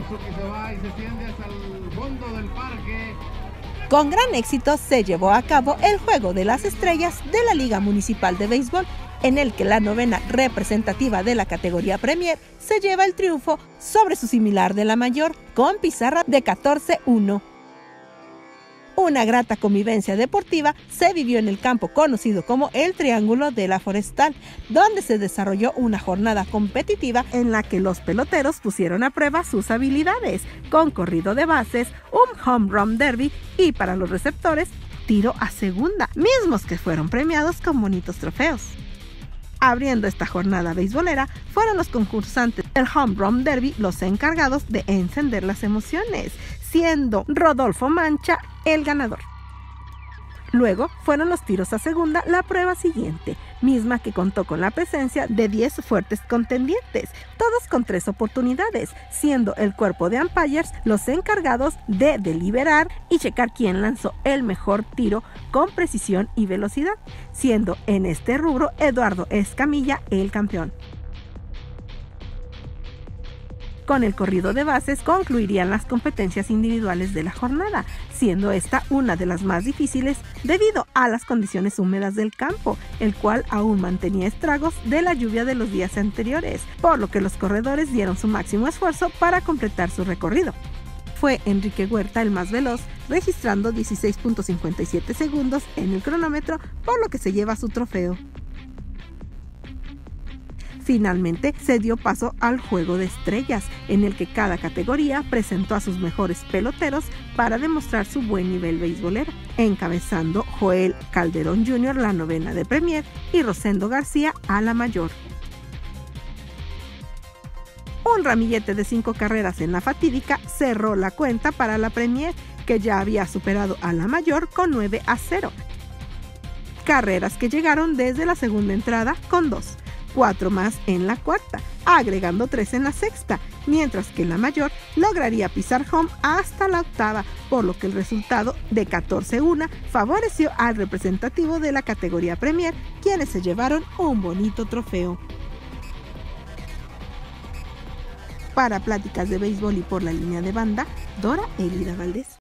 Suzuki se va y se extiende hasta el fondo del parque. Con gran éxito se llevó a cabo el Juego de las Estrellas de la Liga Municipal de Béisbol, en el que la novena representativa de la categoría Premier se lleva el triunfo sobre su similar de la mayor, con pizarra de 14-1. Una grata convivencia deportiva se vivió en el campo conocido como el Triángulo de la Forestal, donde se desarrolló una jornada competitiva en la que los peloteros pusieron a prueba sus habilidades, con corrido de bases, un home run derby y, para los receptores, tiro a segunda, mismos que fueron premiados con bonitos trofeos. Abriendo esta jornada beisbolera, fueron los concursantes del Home Run Derby los encargados de encender las emociones, siendo Rodolfo Mancha el ganador. Luego fueron los tiros a segunda la prueba siguiente, misma que contó con la presencia de 10 fuertes contendientes, todos con 3 oportunidades, siendo el cuerpo de umpires los encargados de deliberar y checar quién lanzó el mejor tiro con precisión y velocidad, siendo en este rubro Eduardo Escamilla el campeón. Con el corrido de bases concluirían las competencias individuales de la jornada, siendo esta una de las más difíciles debido a las condiciones húmedas del campo, el cual aún mantenía estragos de la lluvia de los días anteriores, por lo que los corredores dieron su máximo esfuerzo para completar su recorrido. Fue Enrique Huerta el más veloz, registrando 16.57 segundos en el cronómetro, por lo que se lleva su trofeo. Finalmente se dio paso al Juego de Estrellas, en el que cada categoría presentó a sus mejores peloteros para demostrar su buen nivel beisbolero, encabezando Joel Calderón Jr. la novena de Premier y Rosendo García a la mayor. Un ramillete de 5 carreras en la fatídica cerró la cuenta para la Premier, que ya había superado a la mayor con 9-0. Carreras que llegaron desde la segunda entrada con 2. 4 más en la cuarta, agregando 3 en la sexta, mientras que la mayor lograría pisar home hasta la octava, por lo que el resultado de 14-1 favoreció al representativo de la categoría Premier, quienes se llevaron un bonito trofeo. Para Pláticas de Béisbol y por la línea de banda, Dora Elida Valdés.